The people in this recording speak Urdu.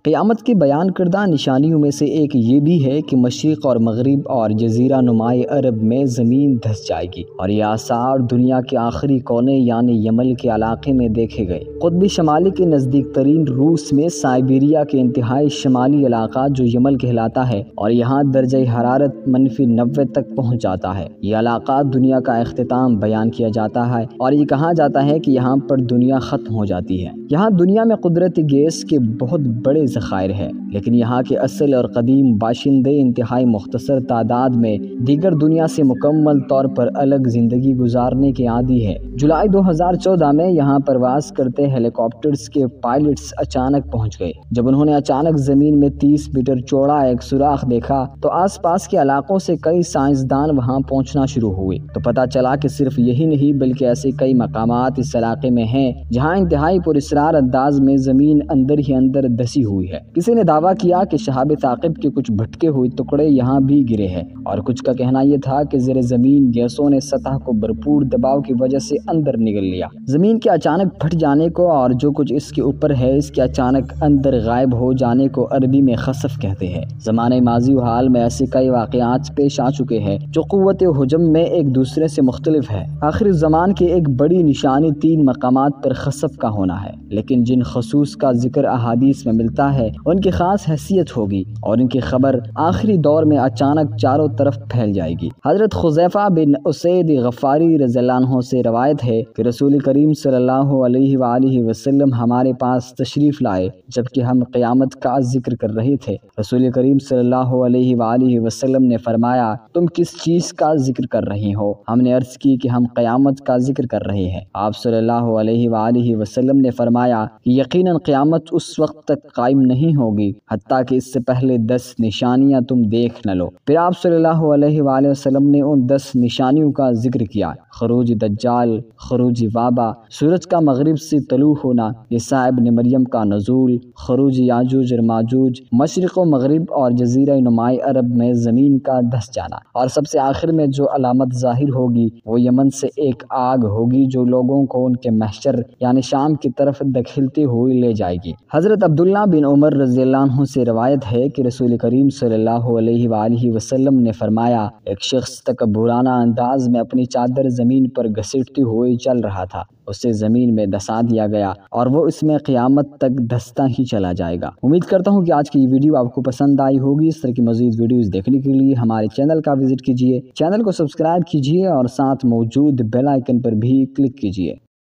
قیامت کی بیان کردہ نشانیوں میں سے ایک یہ بھی ہے کہ مشرق اور مغرب اور جزیرہ نمائے عرب میں زمین دھس جائے گی، اور یہ آثار دنیا کے آخری کونے یعنی یمن کے علاقے میں دیکھے گئے۔ قطب شمالی کے نزدیک ترین روس میں سائبیریا کے انتہائی شمالی علاقہ جو یمن کہلاتا ہے اور یہاں درجہ حرارت -90 تک پہنچ جاتا ہے۔ یہ علاقہ دنیا کا اختتام بیان کیا جاتا ہے اور یہ کہا جاتا ہے کہ یہاں پر دنیا ختم ہو جاتی ہے۔ یہاں دنیا میں قدرتی گیس کے بہت بڑے ذخائر ہیں، لیکن یہاں کے اصل اور قدیم باشندے انتہائی مختصر تعداد میں دیگر دنیا سے مکمل طور پر الگ زندگی گزارنے کے عادی ہے۔ جولائی 2014 میں یہاں پرواز کرتے ہیلی کاپٹرز کے پائلٹس اچانک پہنچ گئے۔ جب انہوں نے اچانک زمین میں 30 میٹر چوڑا ایک سوراخ دیکھا تو آس پاس کے علاقوں سے کئی سائنسدان وہاں پہنچنا شروع ہوئے، تو پتہ چلا کہ صرف یہی نہیں بلکہ ایسے کئی مقامات اس علاقے میں ہیں جہاں انتہائی پراسرار انداز میں زمین اندر ہی اندر دسی ہوئی ہے۔ کسی نے دعویٰ کیا کہ شہاب ثاقب کے کچھ بھٹکے ہوئے ٹکڑے یہاں بھی گرے ہیں، اور کچھ کا کہنا یہ تھا کہ زیر زمین گیسوں نے سطح کو بھرپور دباؤ کی وجہ سے اندر نگل لیا۔ زمین کے اچانک پھٹ جانے کو اور جو کچھ اس کے اوپر ہے اس کے اچانک اندر غائب ہو جانے کو عربی میں خسف کہتے ہیں۔ زمانے ماضی و حال میں ایسے کئی واقعات پیش آ چکے ہیں جو قوت حجم میں ایک دوسرے سے مختلف ہے۔ آخر زمان کی ایک بڑی نشانی 3 مقامات پر خسف کا ہونا ہے، لیکن جن خصوص کا ذکر احادیث میں ملتا ہے ان کی خاص حیثیت ہوگی اور ان کی خبر آخری دور میں اچانک چاروں طرف پھیل جائے گی۔ حضرت حذیفہ بن اسید غفاری رضی اللہ عنہ سے روایت ہے کہ رسول کریم صلی اللہ علیہ وآلہ وسلم ہمارے پاس تشریف لائے جبکہ ہم قیامت کا ذکر کر رہے تھے۔ رسول کریم صلی اللہ علیہ وآلہ وسلم نے فرمایا، تم کس چیز کا ذکر کر رہے ہو؟ ہم نے عرض کی کہ ہم قیامت کا ذکر کر رہے ہیں۔ آپ صلی اللہ علیہ وآلہ وسلم نے فرمایا کہ یقیناً قیامت اس وقت تک قائم نہیں ہوگی حتیٰ کہ اس سے پہلے 10 نشانیاں تم دیکھ نہ لو۔ پھر آپ صلی اللہ علیہ وآلہ وسلم نے ان 10 نشانیوں کا ذکر کیا: خروج دجال، خروج وبا، سورج کا مغرب سے طلوع ہونا، عیسیٰ ابن مریم کا نزول، خروج یاجوج اور ماجوج، مشرق و مغرب اور جزیرہ نمائے عرب میں زمین کا دھس جانا، اور سب سے آخر میں جو علامت ظاہر ہوگی وہ یمن سے ایک آگ ہوگی جو لوگوں کو ان کے محشر یعنی شام کی طرف دھکیلتے ہوئے لے جائے گی۔ حضرت عبداللہ بن عمر رضی اللہ عنہ سے روایت ہے کہ رسول کریم صلی اللہ علیہ وآلہ وسلم نے فرمایا، ایک شخص تکبرانہ انداز میں اپنی چادر زمین پر گھسیٹتے ہوئے چل رہا تھا، اسے زمین میں دھسا دیا گیا اور وہ اس میں قیامت تک دھستا ہی چلا جائے گا۔ امید کرتا ہوں کہ آج کی یہ ویڈیو آپ کو پسند آئی ہوگی۔ اس طرح کی مزید ویڈیوز دیکھنے کے لیے ہمارے چینل کا وزٹ کیجیے، چینل کو سبسکرائب کیجیے اور ساتھ موجود بیل آئیکن پر بھی کلک کیجیے۔